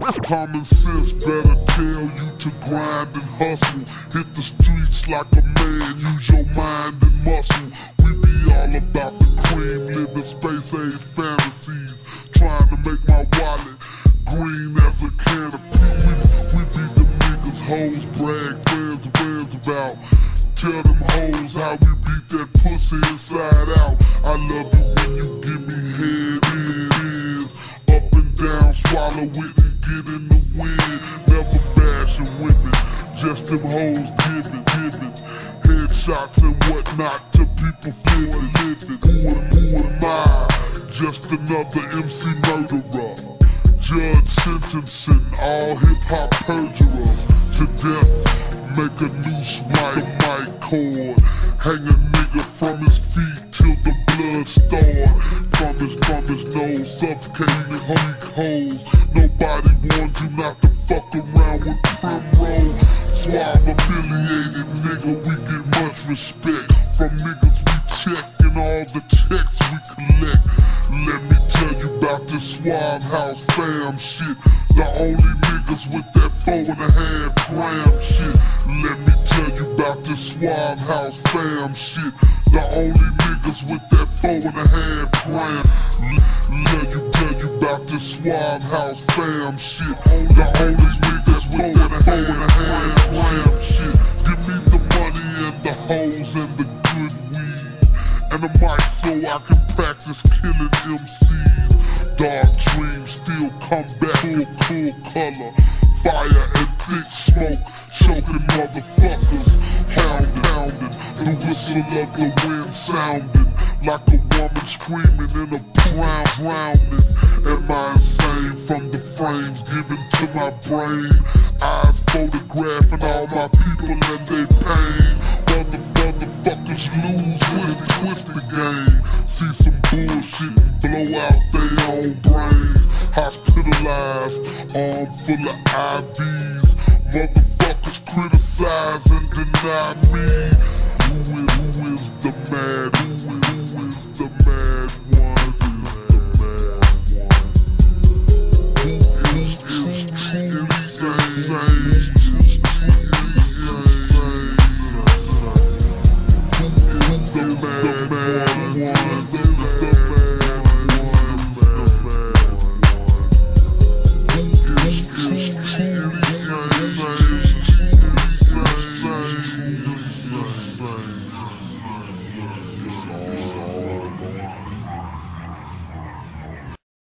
Common sense better tell you to grind and hustle. Hit the streets like a man, use your mind and muscle. We be all about the cream, living space age fantasies. Trying to make my wallet green as a can of peas. We be the niggas hoes brag friends about. Tell them hoes how we beat that pussy inside out. I love you when you give me head is up and down, swallow it and get in the wind. Never bashing women, just them hoes giving headshots and whatnot to people feeling living. Who am I? Just another MC murderer. Judge sentencing all hip-hop perjurers to death. Make a noose right mic cord. Hang a nigga from his feet till the blood start. From his nose, suffocating weak holes. Nobody warned you not to fuck around with Primrose. Suave affiliated nigga, we get much respect from niggas we check and all the checks we collect. Let me tell you about this Suave House fam shit. The only niggas with that 4.5 gram shit. Let me tell you about this Suave House fam shit. The only niggas with that 4.5 gram. Let me tell you about this Suave House fam shit. The only niggas with that 4.5 gram shit. Give me the money and the hoes and the good weed and a mic so I can practice killing MCs. Dark dreams still come back in full color. Fire and thick smoke, choking motherfuckers. Hounding, the whistle of the wind sounding like a woman screaming in a drowning. Am I insane from the frames given to my brain? Eyes photographing all my people and they pain. Motherfuckers lose when they twist the game. See some bullshit and blow out their own brains. Hospitalized, arm full of IVs. Motherfuckers criticize and deny me. Who is the mad? Who is